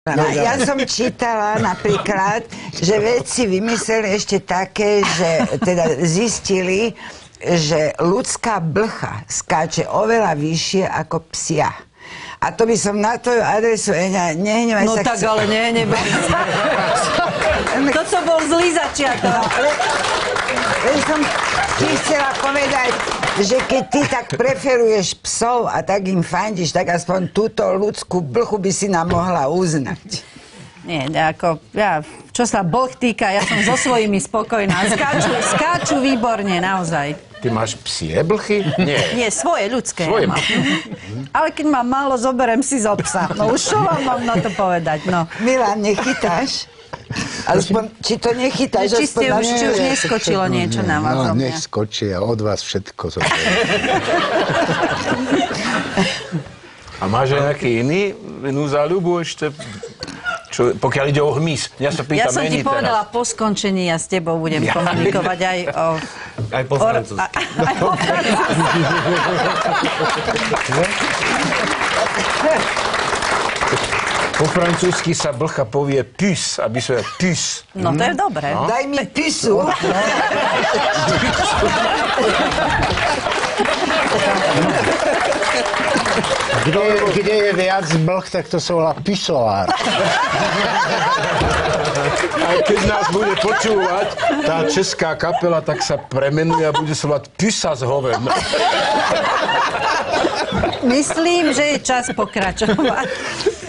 No, ja som čítala napríklad, že vedci vymysleli ešte také, že teda zistili, že ľudská blcha skáče oveľa vyššie ako psia. A to by som na tvoju adresu, nehnevaj sa... No tak ale nehnevaj sa. Toto bol zlý začiatok. Ja som ti chcela povedať, že keď ty tak preferuješ psov a tak im fandíš, tak aspoň túto ľudskú blchu by si nám mohla uznať. Nie, ako, čo sa blch týka, ja som so svojimi spokojná. Skáču výborne, naozaj. Ty máš psie blchy? Nie. Nie, svoje, ľudské. Svoje. Ale keď mám málo, zoberiem si zo psa. No už čo vám mám na to povedať, no. Milan, nechytáš? Aspoň, či to nechytáš? Či už neskočilo niečo na vás. No, nech skočí a od vás všetko zoberiem. A máš aj nejaký inú záľubu ešte? Čo, pokiaľ ide o hmyz. Ja sa pýtam, ja som ti povedala, po skončení ja s tebou budem komunikovať aj o... Aj po francúzsky. Aj po francúzsky. Po francúzsky sa blcha povie puce, aby sa puce. No to je dobré. No? Daj mi pusu. Kde je viac blch, tak to sa volá pisoár. A keď nás bude počúvať tá česká kapela, tak sa premenuje a bude sa volať Pysa z hoven. Myslím, že je čas pokračovať.